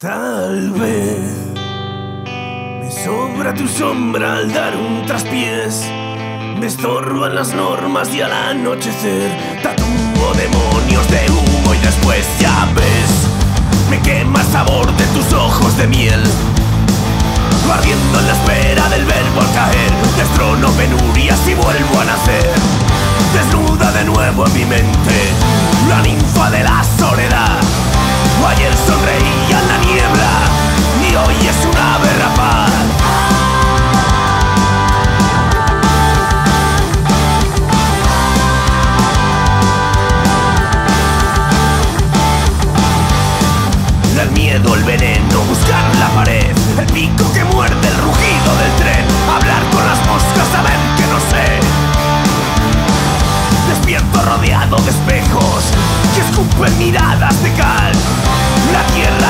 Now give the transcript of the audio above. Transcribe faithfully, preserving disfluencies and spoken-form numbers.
Tal vez me sobra tu sombra al dar un traspiés. Me estorban las normas y al anochecer tatúo demonios de humo y después ya ves, me quema el sabor de tus ojos de miel. Ardiendo en la espera del verbo al caer, destrono penurias y vuelvo a nacer. Desnuda de nuevo en mi mente la ninfa de la soledad. Ayer sonreía en la niebla y hoy es un ave rapaz. El miedo, el veneno, buscar la pared, el pico que muerde, el rugido del tren, hablar con las moscas, saber que no sé. Despierto rodeado de espejos que escupen miradas de cal. La tierra